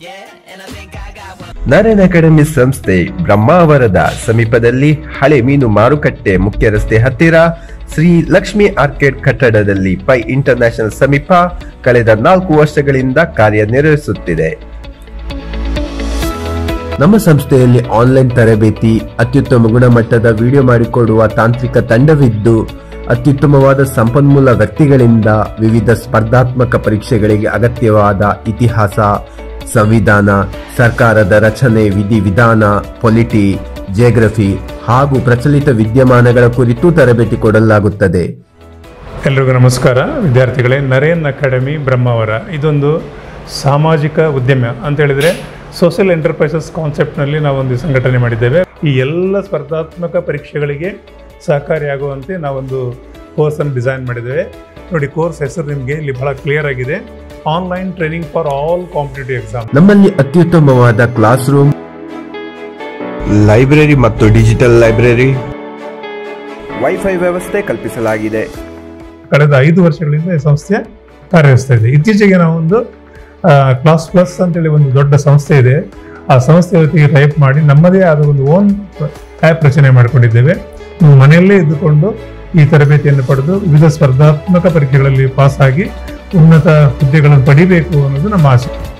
Naren academy ಸಂಸ್ಥೆ ಬ್ರಹ್ಮಾವರದ ಸಮೀಪದಲ್ಲಿ ಹಳೆ ಮೀನು ಮಾರುಕಟ್ಟೆ ಮುಖ್ಯ ರಸ್ತೆ ಹತ್ತಿರ ಶ್ರೀ ಲಕ್ಷ್ಮಿ ಆರ್ಕೇಡ್ ಕಟ್ಟಡದಲ್ಲಿ ಪೈ ಇಂಟರ್ನ್ಯಾಷನಲ್ ಸಮೀಪ ಕಳೆದ 4 ವರ್ಷಗಳಿಂದ ಕಾರ್ಯನಿರ್ವಹಿಸುತ್ತಿದೆ. ನಮ್ಮ ಸಂಸ್ಥೆಯಲ್ಲಿ ಆನ್ಲೈನ್ ತರಬೇತಿ, ಅತ್ಯುತ್ತಮ ಗುಣಮಟ್ಟದ ವಿಡಿಯೋ ಮಾಡಿಕೊಡುವ ತಾಂತ್ರಿಕ ತಂಡವಿದ್ದು, ಅತ್ಯುತ್ತಮವಾದ ಸಂಪನ್ಮೂಲ ವ್ಯಕ್ತಿಗಳಿಂದ ವಿವಿಧ ಸ್ಪರ್ಧಾತ್ಮಕ ಪರೀಕ್ಷೆಗಳಿಗೆ ಅಗತ್ಯವಾದ ಇತಿಹಾಸ, ಸಂವಿಧಾನ, ಸರ್ಕಾರದ ರಚನೆ, ವಿಧಿವಿಧಾನ, ಪೊಲಿಟಿ, ಜಿಯೋಗ್ರಫಿ ಹಾಗೂ ಪ್ರಚಲಿತ ವಿದ್ಯಮಾನಗಳ ಕುರಿತು ತರಬೇತಿ ಕೊಡಲಾಗುತ್ತದೆ. ಎಲ್ಲರಿಗೂ ನಮಸ್ಕಾರ ವಿದ್ಯಾರ್ಥಿಗಳೇ. ನರೇನ್ ಅಕಾಡೆಮಿ ಬ್ರಹ್ಮಾವರ ಇದೊಂದು ಸಾಮಾಜಿಕ ಉದ್ಯಮ ಅಂತ ಹೇಳಿದರೆ ಸೋಷಿಯಲ್ ಎಂಟರ್ಪ್ರೈಸಸ್ ಕಾನ್ಸೆಪ್ಟ್ನಲ್ಲಿ ನಾವೊಂದು ಸಂಘಟನೆ ಮಾಡಿದ್ದೇವೆ. ಈ ಎಲ್ಲ ಸ್ಪರ್ಧಾತ್ಮಕ ಪರೀಕ್ಷೆಗಳಿಗೆ ಸಹಕಾರಿಯಾಗುವಂತೆ ನಾವೊಂದು ಕೋರ್ಸನ್ನು ಡಿಸೈನ್ ಮಾಡಿದ್ದೇವೆ. ನೋಡಿ, ಕೋರ್ಸ್ ಹೆಸರು ನಿಮಗೆ ಇಲ್ಲಿ ಬಹಳ ಕ್ಲಿಯರ್ ಆಗಿದೆ. Online training for all competitive exam. ನಮ್ಮಲ್ಲಿ ಅತ್ಯುತ್ತಮವಾದ ಕ್ಲಾಸ್ ರೂಮ್, ಲೈಬ್ರರಿ ಮತ್ತು ಡಿಜಿಟಲ್ ಲೈಬ್ರರಿ, ವೈಫೈ ವ್ಯವಸ್ಥೆ ಕಲ್ಪಿಸಲಾಗಿದೆ. ಕಳೆದ 5 ವರ್ಷಗಳಿಂದ ಈ ಸಂಸ್ಥೆ ಕಾರ್ಯನಿರ್ವಹಿಸ್ತಾ ಇದೆ. ಇತ್ತೀಚೆಗೆ ನಾವೊಂದು ಕ್ಲಾಸ್ ಪ್ಲಸ್ ಅಂತೇಳಿ ಒಂದು ದೊಡ್ಡ ಸಂಸ್ಥೆ ಇದೆ. ಆ ಸಂಸ್ಥೆ ಜೊತೆಗೆ ಟೈಪ್ ಮಾಡಿ ನಮ್ಮದೇ ಆದ ಒಂದು ಓನ್ ಆ್ಯಪ್ ರಚನೆ ಮಾಡಿಕೊಂಡಿದ್ದೇವೆ. ನೀವು ಮನೆಯಲ್ಲೇ ಇದ್ದುಕೊಂಡು ಈ ತರಬೇತಿಯನ್ನು ಪಡೆದು ವಿವಿಧ ಸ್ಪರ್ಧಾತ್ಮಕ ಪರೀಕ್ಷೆಗಳಲ್ಲಿ ಪಾಸ್ ಆಗಿ ಉನ್ನತ ಹುದ್ದೆಗಳನ್ನು ಪಡಿಬೇಕು ಅನ್ನೋದು ನಮ್ಮ ಆಸೆ.